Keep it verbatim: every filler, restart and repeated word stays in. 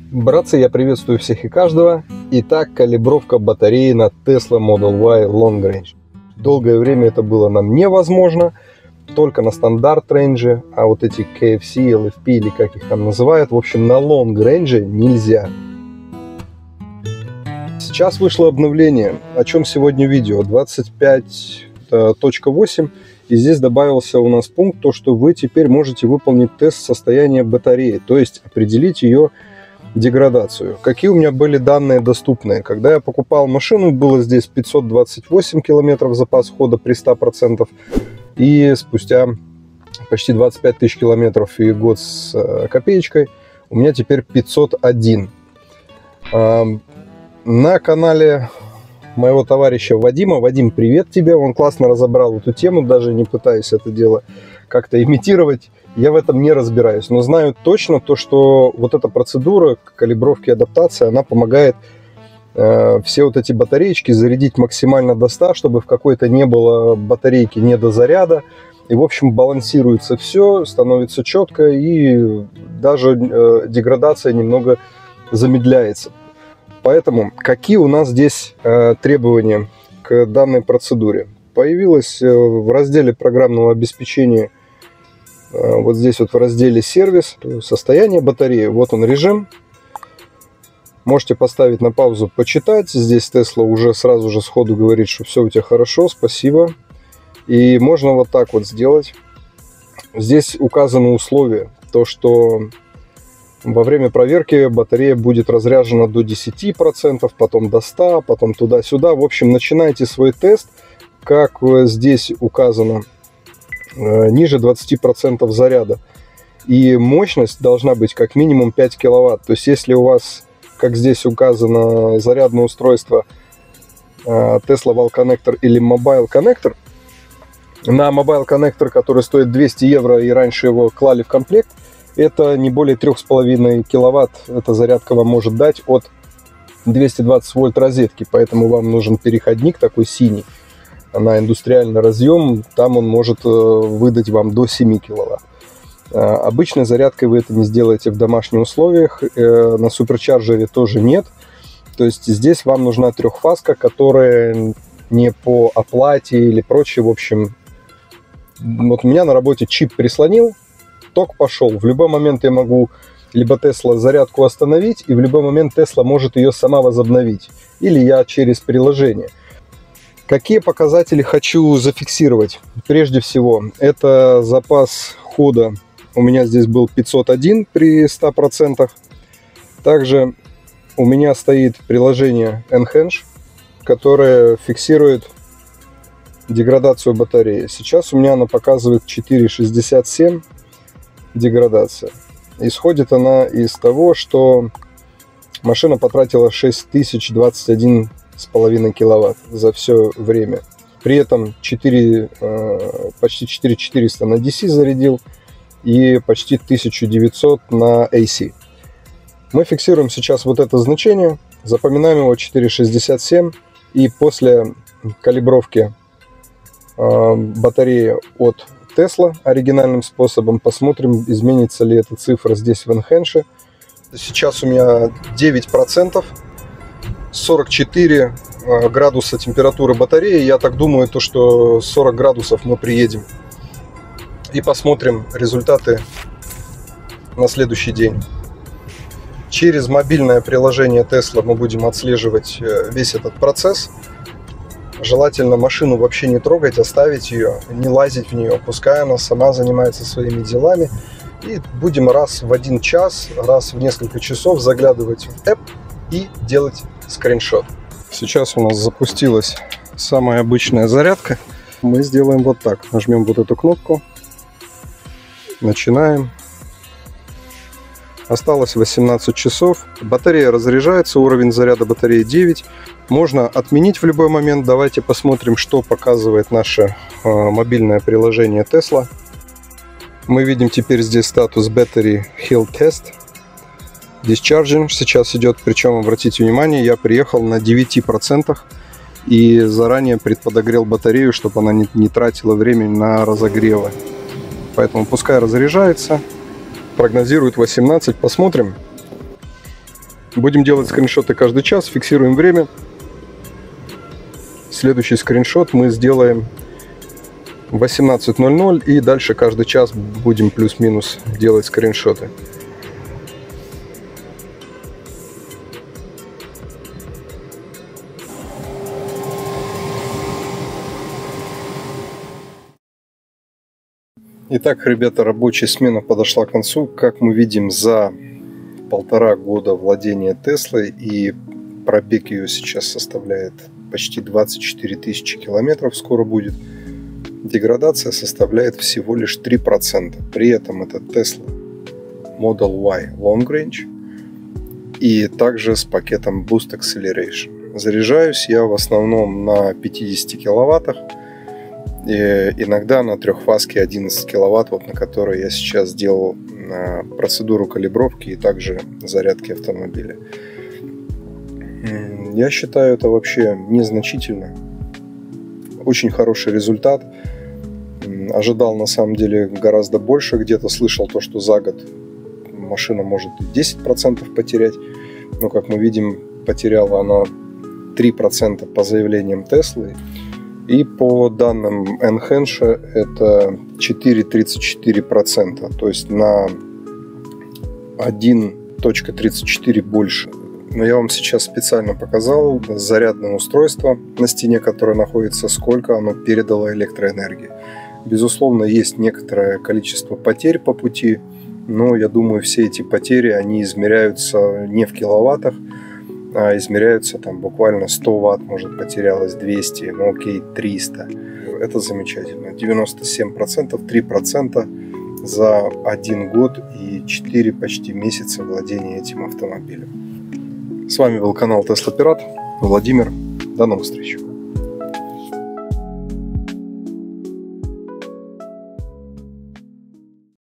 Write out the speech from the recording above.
Братцы, я приветствую всех и каждого. Итак, калибровка батареи на Tesla Model Y Long Range. Долгое время это было нам невозможно, только на стандарт рейнже, а вот эти кей эф си, эл эф пи или как их там называют, в общем, на Long Range нельзя. Сейчас вышло обновление, о чем сегодня видео, двадцать пять точка восемь, и здесь добавился у нас пункт, то, что вы теперь можете выполнить тест состояния батареи, то есть определить ее деградацию. Какие у меня были данные доступные? Когда я покупал машину, было здесь пятьсот двадцать восемь километров запас хода при ста процентах, и спустя почти двадцать пять тысяч километров и год с копеечкой у меня теперь пятьсот один. На канале моего товарища Вадима, Вадим, привет тебе, он классно разобрал эту тему, даже не пытаясь это дело как-то имитировать. Я в этом не разбираюсь, но знаю точно то, что вот эта процедура калибровки и адаптации, она помогает э, все вот эти батареечки зарядить максимально до ста, чтобы в какой-то не было батарейки недозаряда. И, в общем, балансируется все, становится четко, и даже э, деградация немного замедляется. Поэтому какие у нас здесь э, требования к данной процедуре? Появилось э, в разделе программного обеспечения, вот здесь вот в разделе сервис, состояние батареи, вот он режим. Можете поставить на паузу, почитать. Здесь Tesla уже сразу же сходу говорит, что все у тебя хорошо, спасибо. И можно вот так вот сделать. Здесь указаны условия, то что во время проверки батарея будет разряжена до десяти процентов, потом до ста процентов, потом туда-сюда. В общем, начинайте свой тест, как здесь указано, ниже двадцати процентов заряда. И мощность должна быть как минимум пять киловатт. То есть, если у вас, как здесь указано, зарядное устройство Tesla Wall Connector или Mobile Connector, на Mobile Connector, который стоит двести евро, и раньше его клали в комплект, это не более трёх с половиной киловатт. Эта зарядка вам может дать от двухсот двадцати вольт розетки. Поэтому вам нужен переходник такой синий на индустриальный разъем, там он может выдать вам до семи киловатт. Обычной зарядкой вы это не сделаете в домашних условиях, на суперчарджере тоже нет. То есть здесь вам нужна трехфазка, которая не по оплате или прочее. В общем, вот у меня на работе чип прислонил, ток пошел. В любой момент я могу либо Tesla зарядку остановить, и в любой момент Tesla может ее сама возобновить. Или я через приложение. Какие показатели хочу зафиксировать? Прежде всего, это запас хода. У меня здесь был пятьсот один при ста процентах. Также у меня стоит приложение Enhance, которое фиксирует деградацию батареи. Сейчас у меня она показывает четыре шестьдесят семь деградация. Исходит она из того, что машина потратила шесть тысяч двадцать один с половиной киловатт за все время. При этом четыре, почти четыре тысячи четыреста на ди си зарядил и почти тысяча девятьсот на эй си. Мы фиксируем сейчас вот это значение, запоминаем его четыре шестьдесят семь, и после калибровки батареи от Tesla оригинальным способом посмотрим, изменится ли эта цифра здесь в Enhance. Сейчас у меня девять процентов. сорок четыре градуса температуры батареи. Я так думаю, то, что сорок градусов мы приедем. И посмотрим результаты на следующий день. Через мобильное приложение Tesla мы будем отслеживать весь этот процесс. Желательно машину вообще не трогать, оставить ее, не лазить в нее. Пускай она сама занимается своими делами. И будем раз в один час, раз в несколько часов заглядывать в App и делать скриншот. Сейчас у нас запустилась самая обычная зарядка. Мы сделаем вот так. Нажмем вот эту кнопку. Начинаем. Осталось восемнадцать часов. Батарея разряжается. Уровень заряда батареи девять. Можно отменить в любой момент. Давайте посмотрим, что показывает наше э, мобильное приложение Tesla. Мы видим теперь здесь статус Battery Health Test. Discharging сейчас идет, причем, обратите внимание, я приехал на девяти процентах и заранее предподогрел батарею, чтобы она не, не тратила время на разогревы. Поэтому пускай разряжается, прогнозирует восемнадцать, посмотрим. Будем делать скриншоты каждый час, фиксируем время. Следующий скриншот мы сделаем в восемнадцать ноль ноль, и дальше каждый час будем плюс-минус делать скриншоты. Итак, ребята, рабочая смена подошла к концу. Как мы видим, за полтора года владения Теслой, и пробег ее сейчас составляет почти двадцать четыре тысячи километров, скоро будет, деградация составляет всего лишь три процента. При этом это Tesla Model Y Long Range и также с пакетом Boost Acceleration. Заряжаюсь я в основном на пятидесяти киловаттах, и иногда на трехфазке одиннадцать киловатт, вот на которой я сейчас сделал процедуру калибровки и также зарядки автомобиля. Я считаю, это вообще незначительно. Очень хороший результат. Ожидал на самом деле гораздо больше. Где-то слышал то, что за год машина может десять процентов потерять. Но, как мы видим, потеряла она три процента по заявлениям Теслы. И по данным Enhance это четыре целых тридцать четыре сотых процента. То есть на один целых тридцать четыре сотых больше. Но я вам сейчас специально показал зарядное устройство на стене, которое находится, сколько оно передало электроэнергии. Безусловно, есть некоторое количество потерь по пути, но я думаю, все эти потери, они измеряются не в киловаттах, а измеряются там буквально сто ватт, может, потерялось двести, ну окей, триста. Это замечательно. девяносто семь процентов, три процента за один год и четыре почти месяца владения этим автомобилем. С вами был канал Tesla Пират, Владимир. До новых встреч.